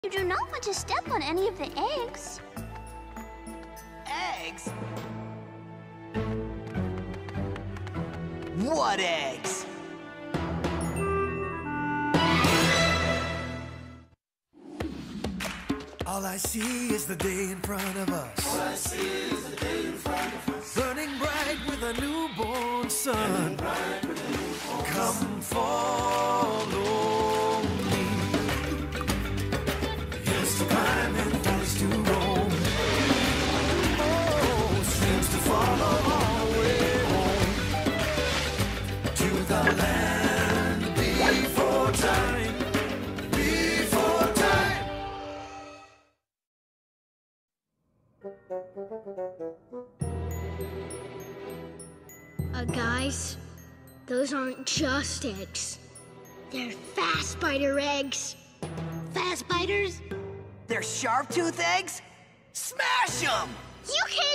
You do not want to step on any of the eggs. Eggs? What eggs? All I see is the day in front of us. All I see is the day in front of us. Burning bright with a newborn sun. Come follow me. Hills to climb and valleys to roam. Oh, streams to follow all the way home. To the land before time. Before time. Guys, those aren't just eggs. They're fast biter eggs. Fast biters? They're sharp tooth eggs? Smash them! You can't